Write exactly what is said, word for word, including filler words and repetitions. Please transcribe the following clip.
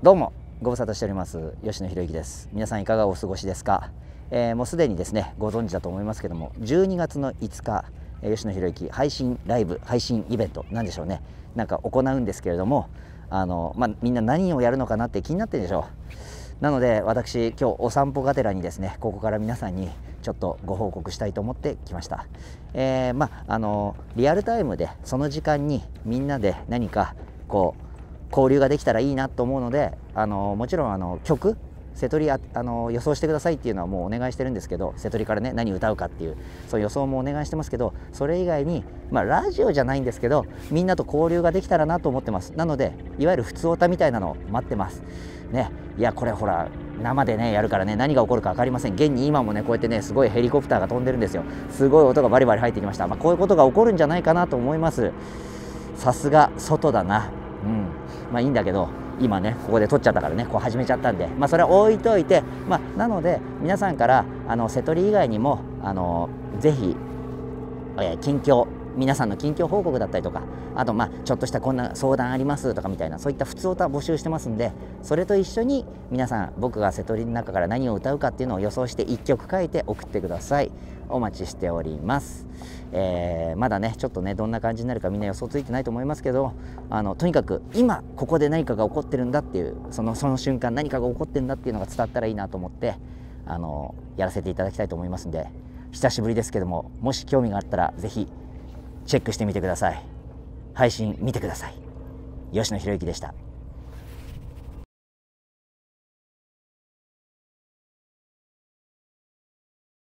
どうもご無沙汰しております吉野博之です。皆さんいかがお過ごしですか。えー、もうすでにですねご存知だと思いますけども、じゅうにがつのいつか、えー、吉野博之配信ライブ配信イベントなんでしょうね、なんか行うんですけれども、あのまあ、みんな何をやるのかなって気になってるでしょう。なので私今日お散歩がてらにですね、ここから皆さんにちょっとご報告したいと思ってきました。えー、まああのリアルタイムでその時間にみんなで何かこう交流ができたらいいなと思うので、あのもちろんあの曲瀬戸りああの予想してくださいっていうのはもうお願いしてるんですけど、瀬戸りからね何歌うかっていうそういう予想もお願いしてますけど、それ以外にまあラジオじゃないんですけどみんなと交流ができたらなと思ってます。なのでいわゆる普通歌みたいなのを待ってますね。いやこれほら生でねやるからね、何が起こるか分かりません。現に今もねこうやってねすごいヘリコプターが飛んでるんですよ。すごい音がバリバリ入ってきました。まあ、こういうことが起こるんじゃないかなと思います。さすが外だな。うん、まあいいんだけど今ねここで撮っちゃったからねこう始めちゃったんで、まあそれは置いといて、まあなので皆さんからあの瀬戸り以外にもあのぜひ、えー、近況皆さんの近況報告だったりとか、あとまあちょっとしたこんな相談ありますとかみたいなそういった普通歌募集してますんで、それと一緒に皆さん僕が瀬戸りの中から何を歌うかっていうのを予想していっきょく書いて送ってください。お待ちしております。えー、まだねちょっとねどんな感じになるかみんな予想ついてないと思いますけど、あのとにかく今ここで何かが起こってるんだっていうそのその瞬間何かが起こってるんだっていうのが伝わったらいいなと思ってあのやらせていただきたいと思いますんで、久しぶりですけどももし興味があったらぜひチェックしてみてください。配信見てください。吉野博之でした。